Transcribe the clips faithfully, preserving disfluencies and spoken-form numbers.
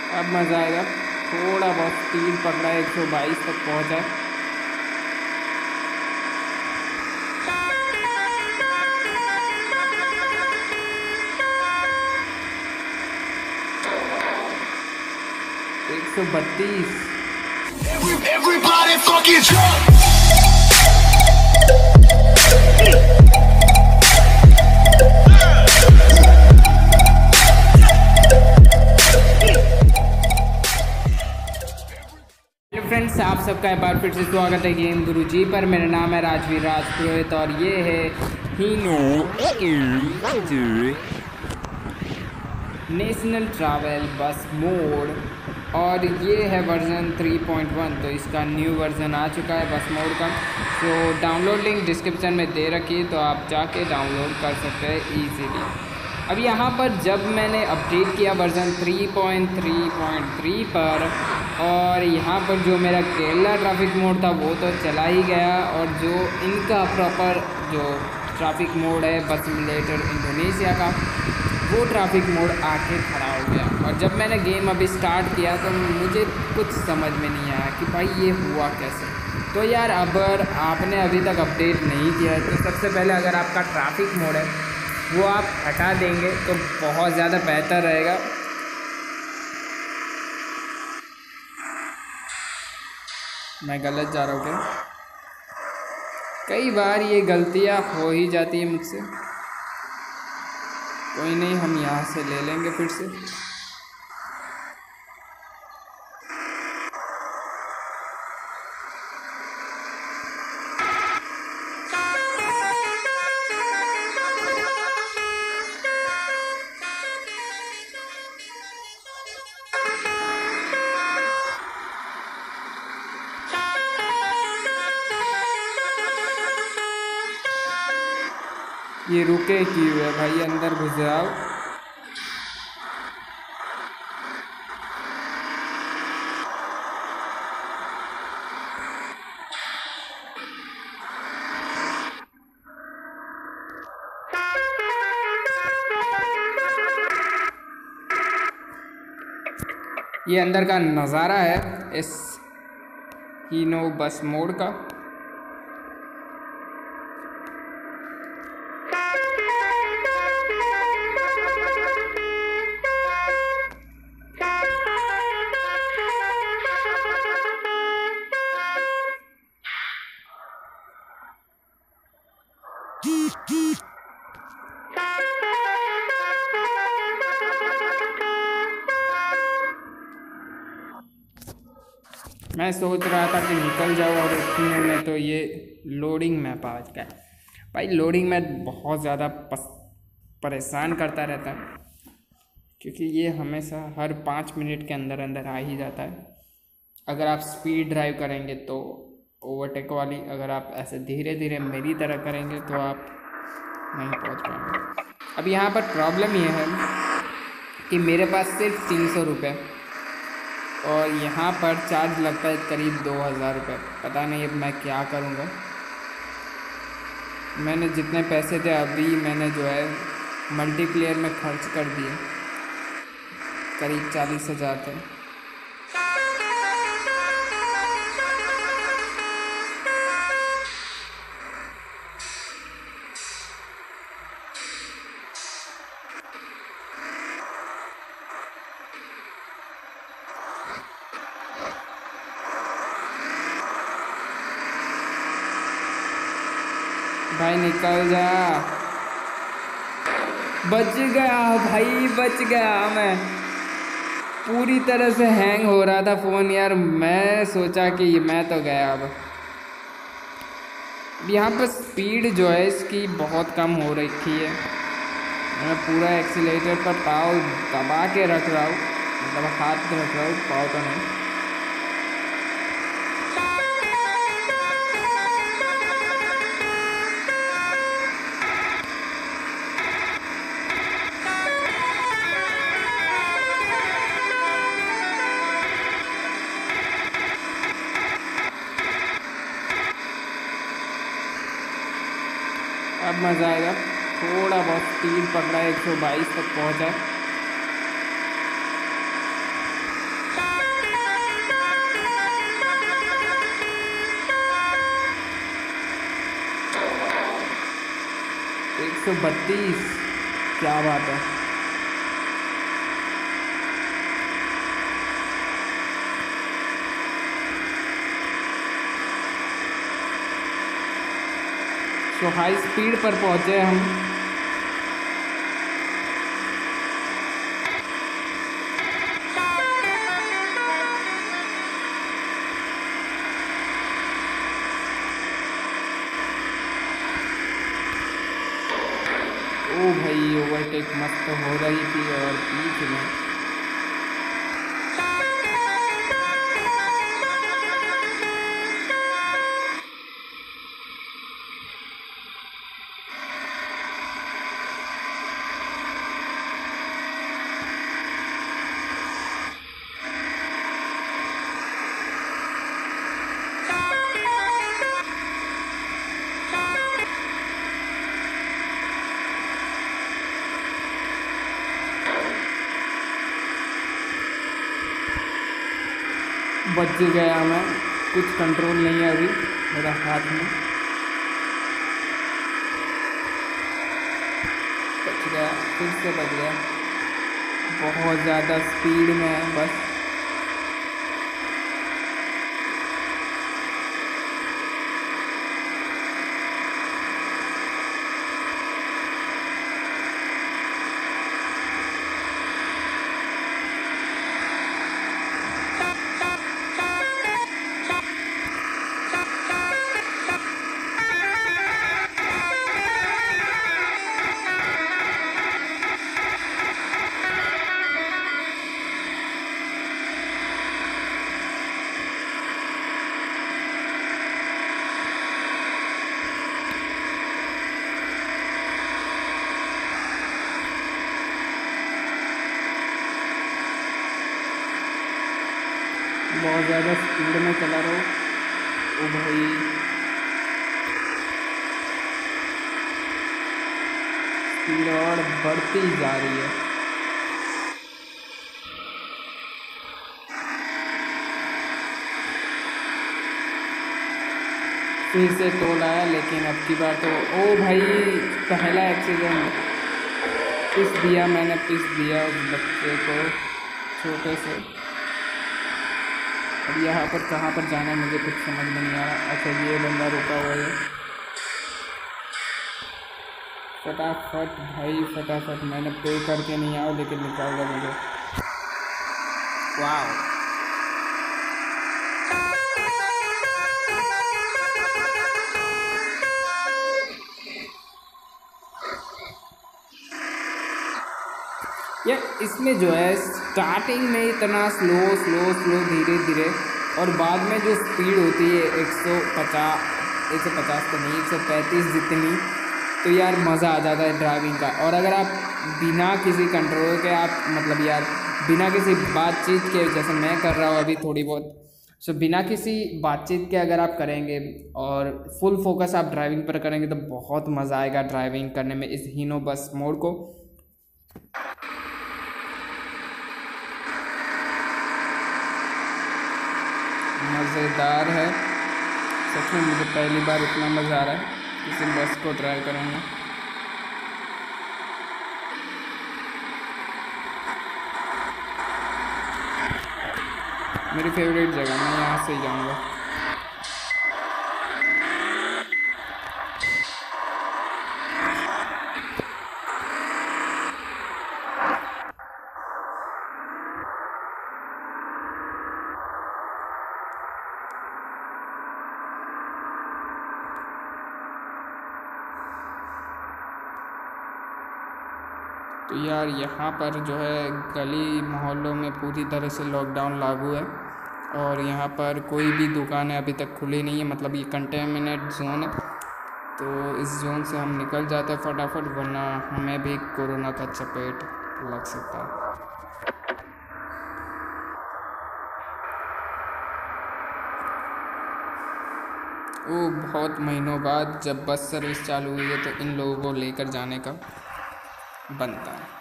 अब मज़ा आएगा। थोड़ा बहुत स्पीड पकड़ा है, एक सौ बाईस तक पहुँचा है। एक सौ बत्तीस। Everybody fucking jump! फ्रेंड्स, आप सबका एक बार फिर से स्वागत है गेम गुरुजी पर। मेरा नाम है राजवीर राजपुरोहित और ये है Hino national travel bus mod और ये है वर्जन थ्री पॉइंट वन। तो इसका न्यू वर्जन आ चुका है बस मोड का। तो डाउनलोड लिंक डिस्क्रिप्शन में दे रखी है, तो आप जाके डाउनलोड कर सकते हैं ईजीली। अब यहाँ पर जब मैंने अपडेट किया version three point three point three पर, और यहाँ पर जो मेरा केरला ट्रैफिक मोड था वो तो चला ही गया, और जो इनका प्रॉपर जो ट्रैफिक मोड है बस सिमुलेटर इंडोनेशिया का, वो ट्रैफिक मोड आके खड़ा हो गया। और जब मैंने गेम अभी स्टार्ट किया तो मुझे कुछ समझ में नहीं आया कि भाई ये हुआ कैसे। तो यार, अगर आपने अभी तक अपडेट नहीं किया है तो सबसे पहले अगर आपका ट्रैफिक मोड है वो आप हटा देंगे तो बहुत ज़्यादा बेहतर रहेगा। मैं गलत जा रहा हूँ क्या? कई बार ये गलतियाँ हो ही जाती है मुझसे। कोई नहीं, हम यहाँ से ले लेंगे फिर से। ये रुके क्यों है भाई? अंदर घुस जाओ। ये अंदर का नज़ारा है इस हीनो बस मोड का। मैं सोच रहा था कि निकल जाऊँ और उतने में तो ये लोडिंग मैप आ गया। भाई लोडिंग मैप बहुत ज़्यादा परेशान करता रहता है, क्योंकि ये हमेशा हर पाँच मिनट के अंदर अंदर आ ही जाता है। अगर आप स्पीड ड्राइव करेंगे तो ओवरटेक वाली, अगर आप ऐसे धीरे धीरे मेरी तरह करेंगे तो आप नहीं पहुंच पाएंगे। अब यहाँ पर प्रॉब्लम ये है कि मेरे पास सिर्फ तीन सौ रुपये और यहाँ पर चार्ज लगता है करीब दो हज़ार रुपये। पता नहीं अब मैं क्या करूँगा। मैंने जितने पैसे थे अभी मैंने जो है मल्टीप्लेयर में खर्च कर दिए, करीब चालीस हज़ार थे। भाई निकल जा। बच गया भाई, बच गया मैं। पूरी तरह से हैंग हो रहा था फ़ोन यार। मैं सोचा कि मैं तो गया। अब यहाँ पर स्पीड जो है इसकी बहुत कम हो रखी है। मैं पूरा एक्सीलेटर पर पाँव दबा के रख रहा हूँ, मतलब हाथ रख रहा हूँ, पाँव तो नहीं। अब मज़ा आएगा। थोड़ा बहुत स्पीड पकड़ा है, एक सौ बाईस तक पहुँचा है। एक सौ बत्तीस, क्या बात है। तो हाई स्पीड पर पहुंचे हम। ओ भाई ओवरटेक मस्त हो रही थी और बीच में बच गया मैं, कुछ कंट्रोल नहीं है अभी मेरा हाथ में, बच गया, फिर से बच गया। बहुत ज़्यादा स्पीड में है बस। बहुत ज़्यादा स्पीड में चला रहा हूँ। ओ भाई स्पीड और बढ़ती जा रही है। फिर से टोल आया, लेकिन अब की बार तो ओ भाई पहला एक्सीडेंट, पिस दिया मैंने, पिस दिया उस बच्चे को छोटे से। अब यहाँ पर कहाँ पर जाना है मुझे कुछ समझ में नहीं आ रहा। अच्छा ये बंदा रुका हुआ है, फटाफट भाई फटाफट, मैंने पे करके नहीं आया लेकिन निकाल दिया मुझे। वाह यार, इसमें जो है स्टार्टिंग में इतना स्लो स्लो स्लो धीरे धीरे, और बाद में जो स्पीड होती है एक सौ पचास एक सौ पचास तो नहीं एक सौ पैंतीस जितनी, तो यार मज़ा आ जाता है ड्राइविंग का। और अगर आप बिना किसी कंट्रोल के, आप मतलब यार बिना किसी बातचीत के, जैसे मैं कर रहा हूँ अभी थोड़ी बहुत, सो बिना किसी बातचीत के अगर आप करेंगे और फुल फोकस आप ड्राइविंग पर करेंगे तो बहुत मज़ा आएगा ड्राइविंग करने में इस हीनो बस मोड को। मज़ेदार है सच में, मुझे पहली बार इतना मज़ा आ रहा है किसी बस को ड्राइव करूँगा। मेरी फेवरेट जगह, मैं यहाँ से ही जाऊँगा। तो यार यहाँ पर जो है गली मोहल्लों में पूरी तरह से लॉकडाउन लागू है, और यहाँ पर कोई भी दुकान अभी तक खुली नहीं है, मतलब ये कंटेमिनेट जोन है। तो इस जोन से हम निकल जाते हैं फटाफट, वरना हमें भी कोरोना का चपेट लग सकता है। वो बहुत महीनों बाद जब बस सर्विस चालू हुई है तो इन लोगों को लेकर जाने का बनता है।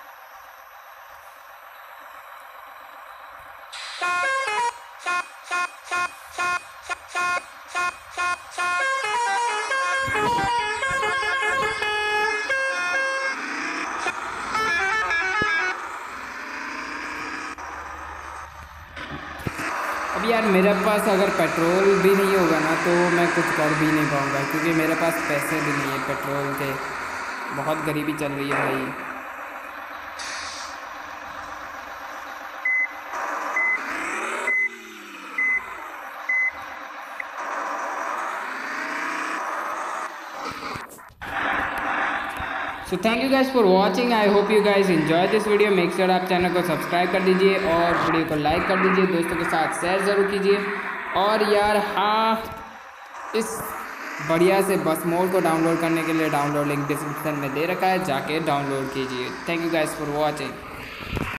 अब यार मेरे पास अगर पेट्रोल भी नहीं होगा ना तो मैं कुछ कर भी नहीं पाऊँगा, क्योंकि मेरे पास पैसे भी नहीं है पेट्रोल के। बहुत गरीबी चल रही है भाई। So thank you guys for watching. I hope you guys enjoy this video. Make sure आप चैनल को सब्सक्राइब कर दीजिए और वीडियो को लाइक कर दीजिए, दोस्तों के साथ शेयर ज़रूर कीजिए। और यार हाँ, इस बढ़िया से बस मोड को डाउनलोड करने के लिए डाउनलोड लिंक डिस्क्रिप्शन में दे रखा है, जाके डाउनलोड कीजिए। Thank you guys for watching.